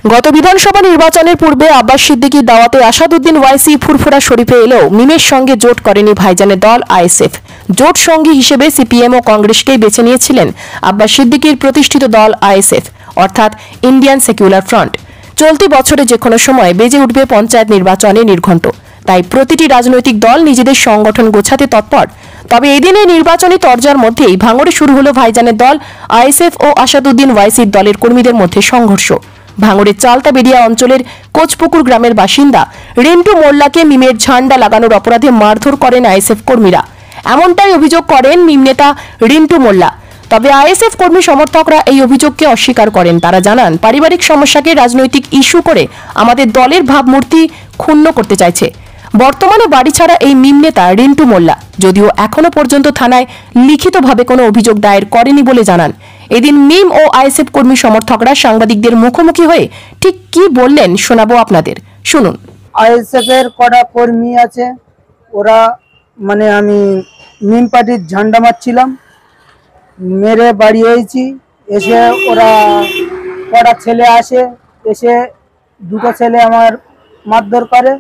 গত বিধানসভা নির্বাচনের পূর্বে আব্বাস সিদ্দিকীর দাওয়াতে আসাদুদ্দিন ওয়াইসি ফুরফুরা শরীফে এলেও মিমের সঙ্গে জোট করেনি ভাইজানের দল আইএসএফ। জোট সঙ্গী হিসেবে সিপিএম ও কংগ্রেসকেই বেছে নিয়েছিলেন আব্বাস সিদ্দিকীর প্রতিষ্ঠিত দল আইএসএফ, অর্থাৎ ইন্ডিয়ান সেকুলার ফ্রন্ট। চলতি বছরে যে কোনো সময় বেজে উঠবে পঞ্চায়েত নির্বাচনে নির্ঘণ্ট, তাই প্রতিটি রাজনৈতিক দল নিজেদের সংগঠন গোছাতে তৎপর। তবে এদিনে নির্বাচনী তরজার মধ্যেই ভাঙড়ে শুরু হলো ভাইজানের দল আইএসএফ ও আসাদুদ্দিন ওয়াইসির দলের কর্মীদের মধ্যে সংঘর্ষ। ভাঙড়ের চালতাবেড়িয়া অঞ্চলের কোচপুকুর গ্রামের বাসিন্দা রিন্টু মোল্লাকে মিমের ঝান্ডা লাগানোর অপরাধে মারধর করেন আইএসএফ কর্মীরা, এমনটাই অভিযোগ করেন মিম নেতা রিন্টু মোল্লা। তবে আইএসএফ কর্মী সমর্থকরা এই অভিযোগকে অস্বীকার করেন। তারা জানান, পারিবারিক সমস্যাকে রাজনৈতিক ইস্যু করে আমাদের দলের ভাবমূর্তি ক্ষুণ্ণ করতে চাইছে। বর্তমানে বাড়ি ছাড়া এই মিম নেতা রিন্টু মোল্লা, যদিও এখনো পর্যন্ত থানায় লিখিতভাবে কোনো অভিযোগ দায়ের করেনি বলে জানান। এদিন মিম ও আইএসএফ কর্মী সমর্থকরা সাংবাদিকদের মুখোমুখি হয়ে ঠিক কি বললেন শোনাবো আপনাদের, শুনুন। আইএসএফ এর কটা কর্মী আছে, ওরা মানে আমি মিম পার্টির ঝান্ডা মারছিলাম, মেরে বাড়ি হয়েছি। এসে ওরা কটা ছেলে আসে, এসে দুটো ছেলে আমার মারধর করে,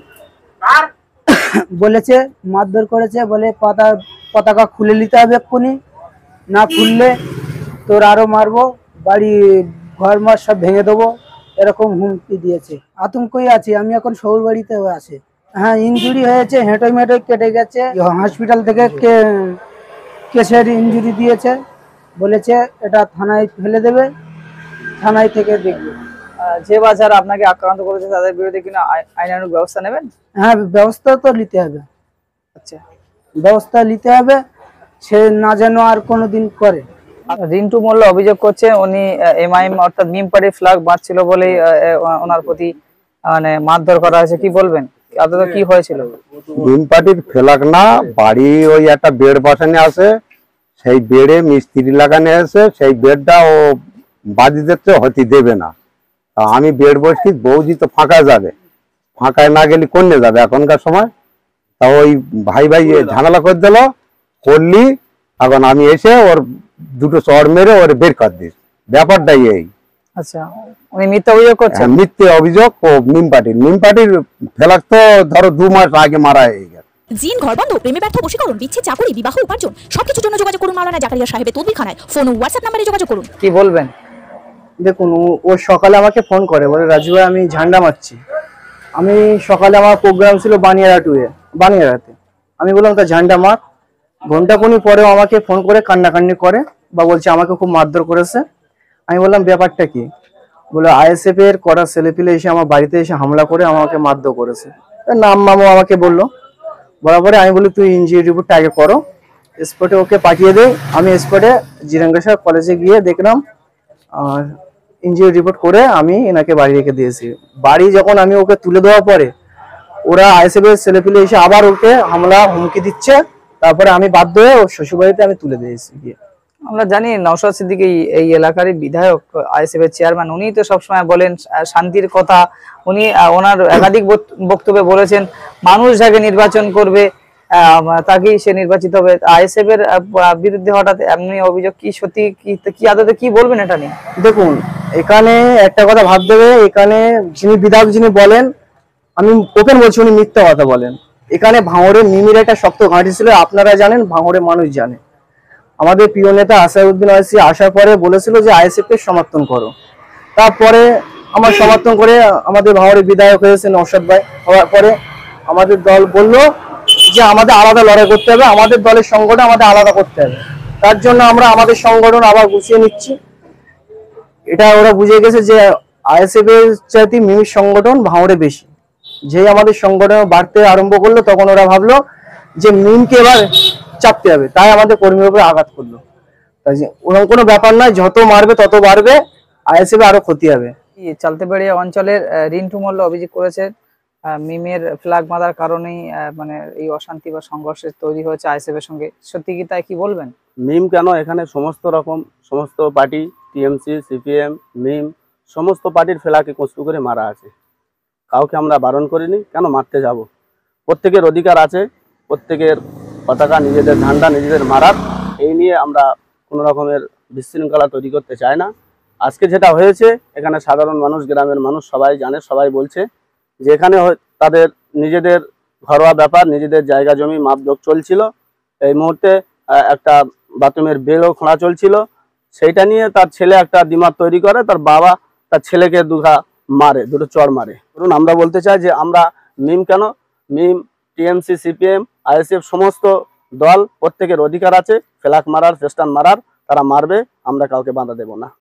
বলেছে মারধর করেছে, বলে পতাকা খুলে নিতে হবে এক্ষুনি, না খুললে তোর আরো মারবো, বাড়ি ঘর মার সব ভেঙে দেবো, এরকম হুমকি দিয়েছে। আতঙ্কই আছি আমি এখন, শহর বাড়িতে আছে। হ্যাঁ, ইনজুরি হয়েছে, হেঁটোই মেটোই কেটে গেছে। হসপিটাল থেকে কেসের ইনজুরি দিয়েছে, বলেছে এটা থানায় ফেলে দেবে, থানায় থেকে দেখবে। যে বা যারা আপনাকে আক্রান্ত করেছে তাদের বিরুদ্ধে কিনা আইনানুগ ব্যবস্থা নেবেন? হ্যাঁ, ব্যবস্থা তো নিতে হবে। আচ্ছা, ব্যবস্থা নিতে হবে, সে না যেন আর কোনোদিন করে। রিন্টু মোল্লা অভিযোগ করছে উনি এমআইএম অর্থাৎ মিম পার্টির ফ্ল্যাগ বাঁধছিল বলেই ওনার প্রতি মানে মারধর করা হয়েছে, কি বলবেন? আদতে কি হয়েছিল? মিম পার্টির ফ্ল্যাগ না, বাড়ি ওই একটা বেড বসানো আছে, সেই বেডে মিস্ত্রি লাগানো আছে, সেই বেডটা ও বাদি দিচ্ছে, হতে দেবে না। আমি বেড বসছি, বৌজি তো ফাঁকা যাবে, ফাঁকায় না গেলে কোনে যাবে এখনকার সময়। তা ওই ভাই ঝামেলা করে দিল, করলি এখন আমি এসে ওর দুটো চড় মেরে ওর বের কর দিস, ব্যাপারটাই এই। আচ্ছা, উনি মিথ্যা অভিযোগ করছেন? মিথ্যে অভিযোগ। ও মিম পার্টির ফ্ল্যাগ তো ধরো 2 মাস আগে মারা হয়ে গেছে। জিন, ঘরবন্ধ, প্রেমে ব্যর্থ, বশীকরণ, বিচ্ছেদ, চাকরি, বিবাহ, উপার্জন সবকিছুর জন্য যোগাযোগ করুন মাওলানা জাকারিয়া সাহেবের তদবিরখানায়। ফোন ও হোয়াটসঅ্যাপ নম্বরে যোগাযোগ করুন। কি বলবেন? দেখুন, ও সকালে আমাকে ফোন করে, বলে রাজু ভাই আমি ঝান্ডা মারছি। আমি সকালে আমার প্রোগ্রাম ছিল বানিয়ারাতে। আমি বললাম তা ঝান্ডা মার। ঘন্টাখানি পরেও আমাকে ফোন করে কান্নাকান্নি করে বা বলছে আমাকে খুব মারধর করেছে। আমি বললাম ব্যাপারটা কি? বলে আইএসএফ এর কড়া ছেলেপিলে এসে আমার বাড়িতে এসে হামলা করে আমাকে মারধর করেছে। নাম মামু আমাকে বললো, বরাবরে আমি বলি তুই ইনজিওরি রিপোর্টটা আগে করো, স্পটে ওকে পাঠিয়ে দে। আমি স্পটে জিরাঙ্গাসা কলেজে গিয়ে দেখলাম, ইনজিওরি রিপোর্ট করে আমি এনাকে বাড়ি রেখে দিয়েছি। বাড়ি যখন আমি ওকে তুলে দেওয়ার পরে ওরা আইএসএফ এর ছেলেপিলে এসে আবার ওকে হামলা হুমকি দিচ্ছে। তারপরে আমি বাধ্য হয়ে ওর শ্বশুরবাড়িতে আমি তুলে দিয়েছি গিয়ে। আমরা জানি নওশাদ সিদ্দিকী এই এলাকারই বিধায়ক, আইএসএফ এর চেয়ারম্যান, উনি তো সবসময় বলেন শান্তির কথা। উনি ওনার একাধিক বক্তব্যে বলেছেন মানুষ যাকে নির্বাচন করবে তাকেই সে নির্বাচিত হবে। আইএসএফ এর বিরুদ্ধে হঠাৎ এমনি অভিযোগ, কি সত্যি কি আদতে কি বলবেন এটা নিয়ে? দেখুন, এখানে একটা কথা ভাবতে হবে, এখানে যিনি বিধায়ক যিনি বলেন, আমি ওপেন বলছি, উনি মিথ্যা কথা বলেন। এখানে ভাঙড়ের মিমির একটা শক্ত ঘাঁটি ছিল, আপনারা জানেন, ভাঙড়ের মানুষ জানে। আমাদের প্রিয় নেতা আসাদুদ্দিন ওয়াইসি আসার পরে বলেছিল যে আইএসএফ কে সমর্থন করো। তারপরে আমার সমর্থন করে আমাদের ভাঙড়ের বিধায়ক হয়েছে নওশাদ ভাই। হওয়ার পরে আমাদের দল বলল যে আমাদের আলাদা লড়াই করতে হবে, আমাদের দলের সংগঠন আমাদের আলাদা করতে হবে। তার জন্য আমরা আমাদের সংগঠন আবার গুছিয়ে নিচ্ছি। এটা ওরা বুঝে গেছে যে আইএসএফ এর চাইতে মিমির সংগঠন ভাঙড়ে বেশি। যেই আমাদের সংগঠন বাড়তে আরম্ভ করলো, তখন ওরা ভাবলো যে মিমকে এবার চাপতে হবে, তাই আমাদের কর্মীর উপরে আঘাত করলো। তাই ওরকম কোনো ব্যাপার নয়, যত মারবে তত বাড়বে, আইএসএফ আরো ক্ষতি হবে। চালতাবেড়িয়া অঞ্চলের রিন্টু মোল্লা অভিযোগ করেছে মিমের ফ্ল্যাগ বাঁধার কারণেই মানে এই অশান্তি বা সংঘর্ষের তৈরি হয়েছে আইএসএফ এর সঙ্গে, সত্যি কি তাই? কি বলবেন? মিম কেন, এখানে সমস্ত পার্টি, টিএমসি, সিপিএম, মিম সমস্ত পার্টির ফ্ল্যাগকে কষ্ট করে মারা আছে। কাউকে আমরা বারণ করিনি, কেন মারতে যাব? প্রত্যেকের অধিকার আছে, প্রত্যেকের পতাকা, নিজেদের ঝান্ডা নিজেদের মারার। এই নিয়ে আমরা কোনো রকমের বিশৃঙ্খলা তৈরি করতে চাই না। আজকে যেটা হয়েছে এখানে সাধারণ মানুষ, গ্রামের মানুষ সবাই জানে, সবাই বলছে যে এখানে তাদের নিজেদের ঘরোয়া ব্যাপার, নিজেদের জায়গা জমি মাপজোক চলছিল। এই মুহূর্তে একটা বাথরুমের বেলও খোঁড়া চলছিল, সেইটা নিয়ে তার ছেলে একটা দ্বিমত তৈরি করে, তার বাবা তার ছেলেকে দুটো চড় মারে। ধরুন আমরা বলতে চাই যে আমরা মিম কেন, মিম, টিএমসি, সিপিএম, আইএসএফ সমস্ত দল প্রত্যেকের অধিকার আছে ফ্ল্যাগ মারার, ফেস্টান মারার, তারা মারবে, আমরা কাউকে বাধা দেব না।